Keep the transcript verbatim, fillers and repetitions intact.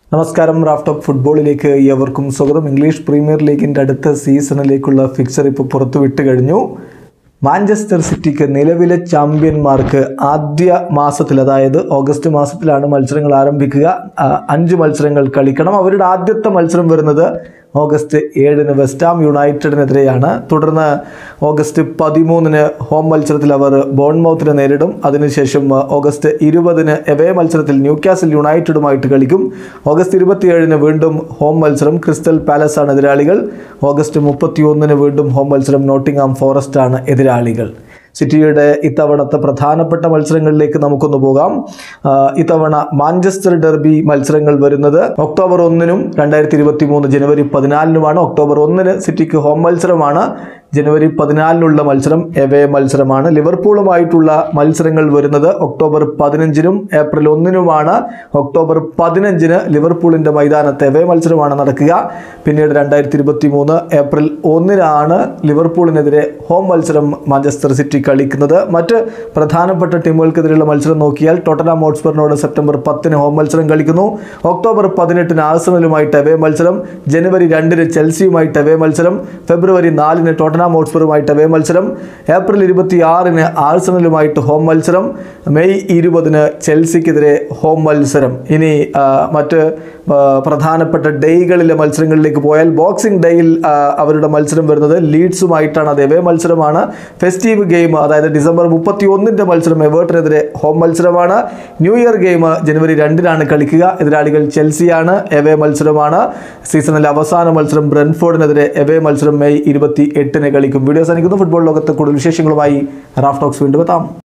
നമസ്കാരം Raf talk ഫുട്ബോളിലേക്ക് ഏവർക്കും സ്വാഗതം. ഇംഗ്ലീഷ് പ്രീമിയർ ലീഗിൻ്റെ അടുത്ത സീസണിലേക്കുള്ള ഫിക്സർ ഇപ്പോൾ പുറത്തുവിട്ട് കഴിഞ്ഞു. മാഞ്ചസ്റ്റർ സിറ്റിക്ക് നിലവിലെ ചാമ്പ്യന്മാർക്ക് ആദ്യ മാസത്തിൽ, അതായത് ഓഗസ്റ്റ് മാസത്തിലാണ് മത്സരങ്ങൾ ആരംഭിക്കുക. അഞ്ച് മത്സരങ്ങൾ കളിക്കണം. അവരുടെ ആദ്യത്തെ മത്സരം വരുന്നത് ഓഗസ്റ്റ് ഏഴിന് വെസ്റ്റ് ഹാം യുണൈറ്റഡിനെതിരെയാണ്. തുടർന്ന് ഓഗസ്റ്റ് പതിമൂന്നിന് ഹോം മത്സരത്തിൽ അവർ ബോൺമൗത്തിനെ നേരിടും. അതിനുശേഷം ഓഗസ്റ്റ് ഇരുപതിന് എവേ മത്സരത്തിൽ ന്യൂകാസിൽ യുണൈറ്റഡുമായിട്ട് കളിക്കും. ഓഗസ്റ്റ് ഇരുപത്തിയേഴിന് വീണ്ടും ഹോം മത്സരം ക്രിസ്റ്റൽ പാലസ് ആണ് എതിരാളികൾ. ഓഗസ്റ്റ് മുപ്പത്തി ഒന്നിന് വീണ്ടും ഹോം മത്സരം നോട്ടിംഗ്ഹാം ഫോറസ്റ്റ് ആണ് എതിരാളികൾ. സിറ്റിയുടെ ഇത്തവണത്തെ പ്രധാനപ്പെട്ട മത്സരങ്ങളിലേക്ക് നമുക്കൊന്ന് പോകാം. ഇത്തവണ മാഞ്ചസ്റ്റർ ഡെർബി മത്സരങ്ങൾ വരുന്നത് ഒക്ടോബർ ഒന്നിനും രണ്ടായിരത്തി ഇരുപത്തി മൂന്ന് ജനുവരി പതിനാലിനുമാണ്. ഒക്ടോബർ ഒന്നിന് സിറ്റിക്ക് ഹോം മത്സരമാണ്. ജനുവരി പതിനാലിനുള്ള മത്സരം എവേ മത്സരമാണ്. ലിവർപൂളുമായിട്ടുള്ള മത്സരങ്ങൾ വരുന്നത് ഒക്ടോബർ പതിനഞ്ചിനും ഏപ്രിൽ ഒന്നിനുമാണ്. ഒക്ടോബർ പതിനഞ്ചിന് ലിവർപൂളിൻ്റെ മൈതാനത്ത് എവേ മത്സരമാണ് നടക്കുക. പിന്നീട് രണ്ടായിരത്തി ഇരുപത്തി മൂന്ന് ഏപ്രിൽ ഒന്നിനാണ് ലിവർപൂളിനെതിരെ ഹോം മത്സരം മാഞ്ചസ്റ്റർ സിറ്റി കളിക്കുന്നത്. മറ്റ് പ്രധാനപ്പെട്ട ടീമുകൾക്കെതിരെയുള്ള മത്സരം നോക്കിയാൽ ടോട്ടൻഹാം ഹോട്ട്സ്പറിനോട് സെപ്റ്റംബർ പത്തിന് ഹോം മത്സരം കളിക്കുന്നു. ഒക്ടോബർ പതിനെട്ടിന് ആഴ്സണലുമായിട്ട് എവേ മത്സരം. ജനുവരി രണ്ടിന് ചെൽസിയുമായിട്ട് എവേ മത്സരം. ഫെബ്രുവരി നാലിന് ടോട്ടൻഹാം ഹോട്ട്സ്പറുമായിട്ട് എവേ മത്സരം. ഏപ്രിൽ ഇരുപത്തി ആറിന് ആഴ്സണലുമായിട്ട് ഹോം മത്സരം. മെയ് ഇരുപതിന് ചെൽസിക്കെതിരെ ഹോം മത്സരം. ഇനി മറ്റ് പ്രധാനപ്പെട്ട ഡേകളിലെ മത്സരങ്ങളിലേക്ക് പോയാൽ ബോക്സിംഗ് ഡേയിൽ അവരുടെ മത്സരം വരുന്നത് ലീഡ്സുമായിട്ടാണ്. അത് എവേ മത്സരമാണ്. ഫെസ്റ്റീവ് ഗെയിം, അതായത് ഡിസംബർ മുപ്പത്തി ഒന്നിൻ്റെ മത്സരം എവേർട്ടിനെതിരെ ഹോം മത്സരമാണ്. ന്യൂ ഇയർ ഗെയിം ജനുവരി രണ്ടിനാണ് കളിക്കുക. എതിരാളികൾ ചെൽസിയാണ്. എവേ മത്സരമാണ്. സീസണിലെ അവസാന മത്സരം ബ്രെൻഫോർഡിനെതിരെ എവേ മത്സരം മെയ് ഇരുപത്തി എട്ടിന് കളിക്കും. വീഡിയോ സാധിക്കുന്നു. ഫുട്ബോൾ ലോകത്തെ കൂടുതൽ വിശേഷങ്ങളുമായി റാഫ് ടോക്സ് വീണ്ടും എത്താം.